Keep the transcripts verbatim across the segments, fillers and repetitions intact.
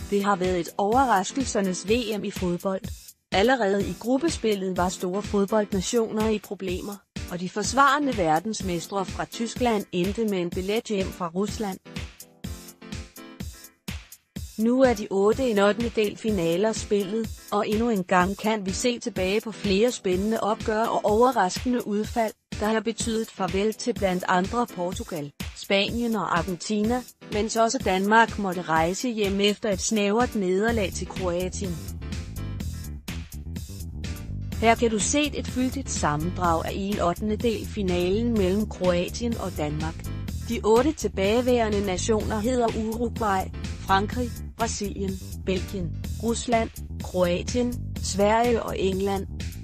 Det har været et overraskelsernes V M i fodbold. Allerede i gruppespillet var store fodboldnationer i problemer, og de forsvarende verdensmestre fra Tyskland endte med en billet hjem fra Rusland. Nu er de otte i ottendedel finaler spillet, og endnu en gang kan vi se tilbage på flere spændende opgør og overraskende udfald, der har betydet farvel til blandt andre Portugal, Spanien og Argentina, mens også Danmark måtte rejse hjem efter et snævert nederlag til Kroatien. Her kan du se et fyldigt sammendrag af en ottendedel finalen mellem Kroatien og Danmark. De otte tilbageværende nationer hedder Uruguay, Frankrig, Brasilien, Belgien, Rusland, Kroatien, Sverige og England.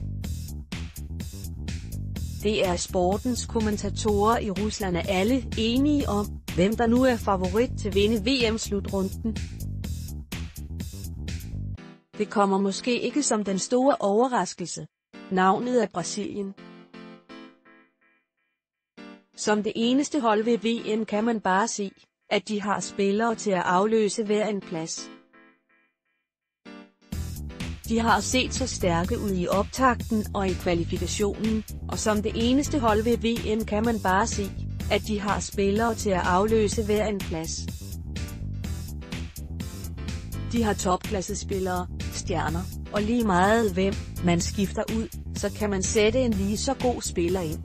Det er sportens kommentatorer i Rusland er alle enige om, hvem der nu er favorit til at vinde V M-slutrunden. Det kommer måske ikke som den store overraskelse. Navnet er Brasilien. Som det eneste hold ved V M kan man bare se, at de har spillere til at afløse hver en plads. De har set så stærke ud i optakten og i kvalifikationen, og som det eneste hold ved V M kan man bare se, at de har spillere til at afløse hver en plads. De har topklassespillere, stjerner, og lige meget hvem man skifter ud, så kan man sætte en lige så god spiller ind.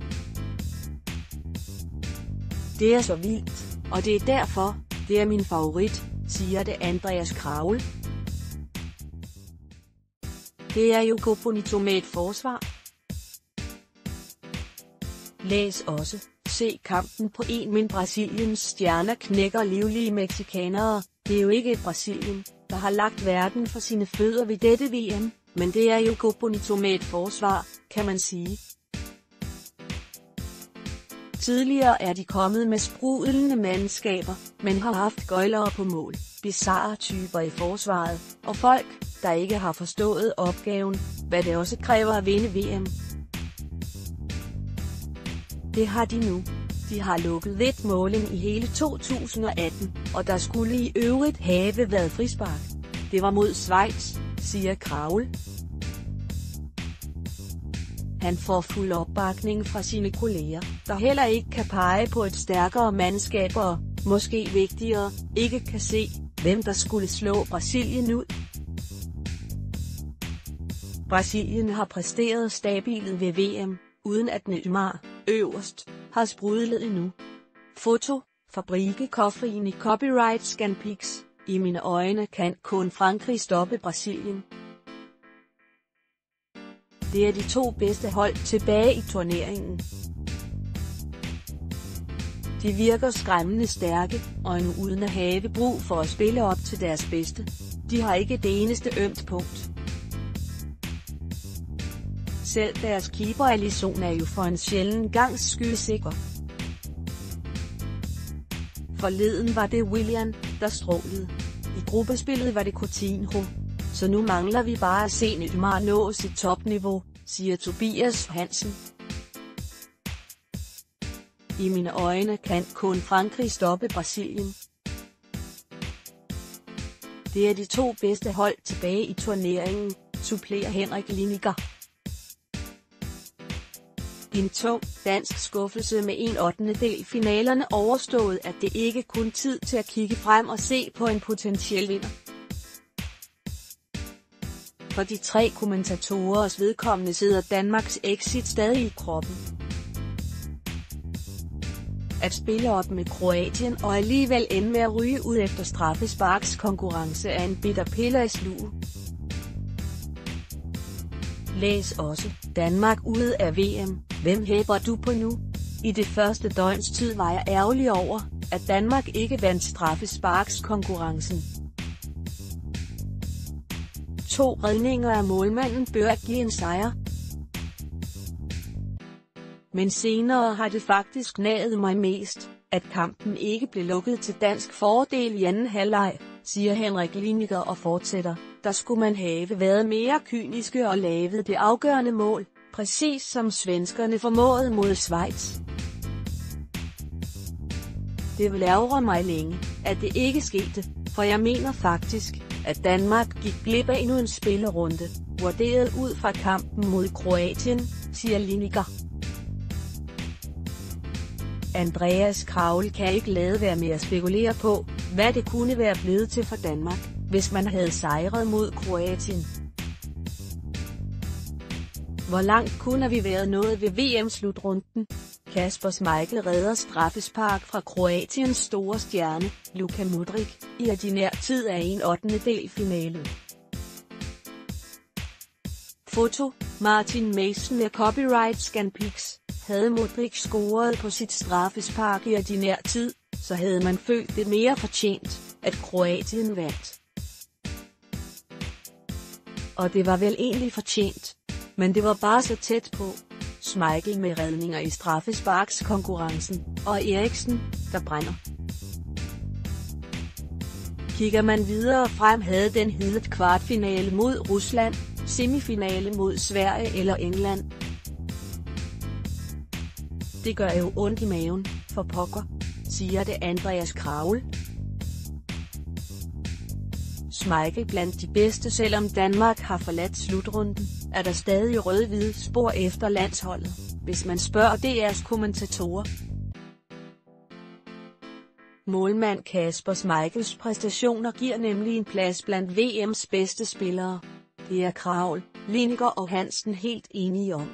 Det er så vildt, og det er derfor, det er min favorit, siger det Andreas Kraul. Det er jo Jogo Bonito med et forsvar. Læs også, se kampen på en min Brasiliens stjerner knækker livlige mexikanere. Det er jo ikke et Brasilien, der har lagt verden for sine fødder ved dette V M, men det er jo Jogo Bonito med et forsvar, kan man sige. Tidligere er de kommet med sprudlende mandskaber, men har haft gøjlere på mål, bizarre typer i forsvaret, og folk, der ikke har forstået opgaven, hvad det også kræver at vinde V M. Det har de nu. De har lukket lidt måling i hele to tusind og atten, og der skulle i øvrigt have været frispark. Det var mod Schweiz, siger Kraul. Han får fuld opbakning fra sine kolleger, der heller ikke kan pege på et stærkere mandskab og, måske vigtigere, ikke kan se, hvem der skulle slå Brasilien ud. Brasilien har præsteret stabilt ved V M, uden at Neymar, øverst, har sprudlet endnu. Foto, Fabrique Coffrini Copyright Scanpix. I mine øjne kan kun Frankrig stoppe Brasilien. Det er de to bedste hold tilbage i turneringen. De virker skræmmende stærke, og nu uden at have brug for at spille op til deres bedste. De har ikke det eneste ømt punkt. Selv deres keeper Alisson er jo for en sjælden gangs skyld sikker. Forleden var det Willian, der strålede. I gruppespillet var det Coutinho. Så nu mangler vi bare at se Neymar nå sit topniveau, siger Tobias Hansen. I mine øjne kan kun Frankrig stoppe Brasilien. Det er de to bedste hold tilbage i turneringen, supplerer Henrik Lineker. En tung, dansk skuffelse med en ottendedel finalerne overstået, at det ikke kun tid til at kigge frem og se på en potentiel vinder. For de tre kommentatorers vedkommende sidder Danmarks exit stadig i kroppen. At spille op med Kroatien og alligevel ende med at ryge ud efter straffesparks konkurrence er en bitter pille at sluge. Læs også, Danmark ude af V M, hvem hæber du på nu? I det første døgns tid var jeg ærgerlig over, at Danmark ikke vandt straffesparks konkurrencen. To redninger af målmanden bør give en sejr. Men senere har det faktisk naget mig mest, at kampen ikke blev lukket til dansk fordel i anden halvleg, siger Henrik Lineker og fortsætter. Der skulle man have været mere kyniske og lavet det afgørende mål, præcis som svenskerne formåede mod Schweiz. Det vil ærgre mig længe, at det ikke skete, for jeg mener faktisk, at Danmark gik glip af endnu en spillerunde, vurderet ud fra kampen mod Kroatien, siger Lineker. Andreas Kraul kan ikke lade være med at spekulere på, hvad det kunne være blevet til for Danmark, hvis man havde sejret mod Kroatien. Hvor langt kunne vi være nået ved V M-slutrunden? Kasper Schmeichel redder straffespark fra Kroatiens store stjerne, Luka Modric, i ordinær tid af en ottendedel finale. Foto: Martin Mason med copyright Scanpix. Havde Modric scoret på sit straffespark i ordinær tid, så havde man følt det mere fortjent, at Kroatien vandt. Og det var vel egentlig fortjent. Men det var bare så tæt på. Schmeichel med redninger i straffesparkskonkurrencen, og Eriksen, der brænder. Kigger man videre frem, havde den heddet kvartfinale mod Rusland, semifinale mod Sverige eller England. Det gør jo ondt i maven, for pokker, siger det Andreas Kraul. Schmeichel blandt de bedste. Selvom Danmark har forladt slutrunden, er der stadig rød-hvide spor efter landsholdet, hvis man spørger D R's kommentatorer. Målmand Kasper Schmeichels præstationer giver nemlig en plads blandt V M's bedste spillere. Det er Kraul, Lineker og Hansen helt enige om.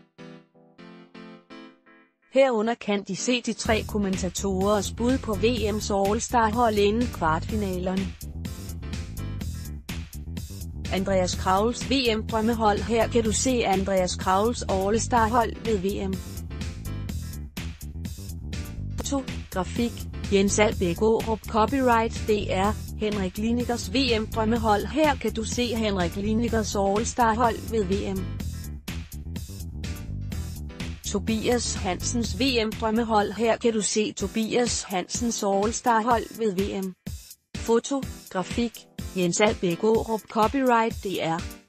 Herunder kan de se de tre kommentatorers bud på V M's All-Star-hold inden kvartfinalerne. Andreas Krauls V M-drømmehold. Her kan du se Andreas Krauls All-Star-hold ved V M. to. Grafik: Jens Albæk Aarup. Copyright D R. Henrik Linekers V M-drømmehold. Her kan du se Henrik Linekers All-Star-hold ved V M. Tobias Hansens V M-drømmehold. Her kan du se Tobias Hansens All-Star-hold ved V M. Foto: Grafik: Jens Albæk Aarup. Copyright D R.